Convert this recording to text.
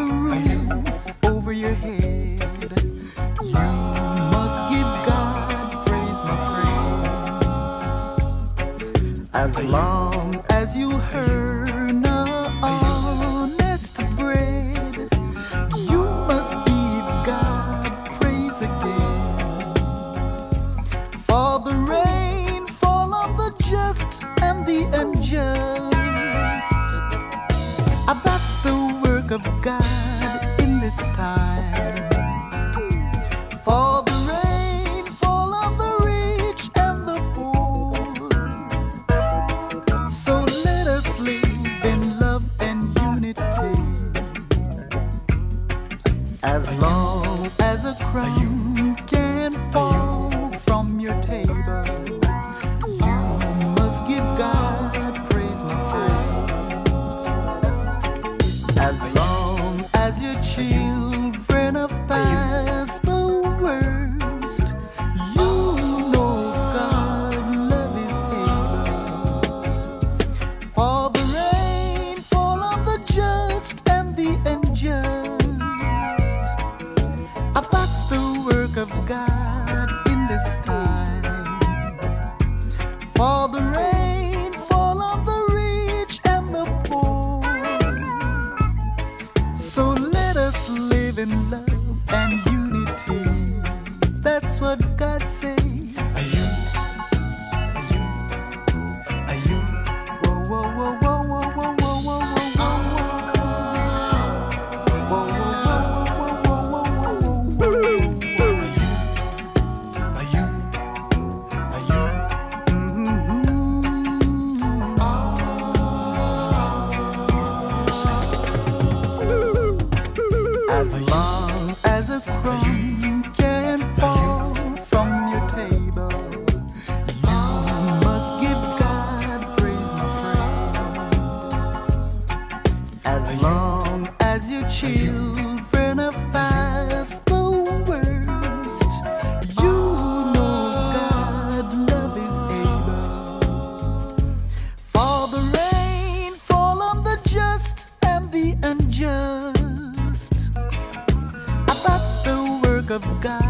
the roof over your head, you must give God praise and praise. As long as you earn honest bread, you must give God praise again. For the rain fall on the just and the unjust. That's the work of God in this time. For the rain fall on the rich and the poor. So let us live in love and unity. As long as a crumb can fall from your table, you must give God praise and praise. As long as your children are past the worst, you know God's love is able. For the rain fall on the just and the unjust. That's the work of God in this time. For the rain fall on the rich and the poor. So let us live in love and unity. That's what God says. Whoa, whoa, whoa, whoa, whoa, whoa, whoa, whoa, as long as a crumb can fall from your table, you must give God praise and praise. As long as your children are past the worst, you know God's love is able. For the rain fall on the just and the unjust. That's the work of God.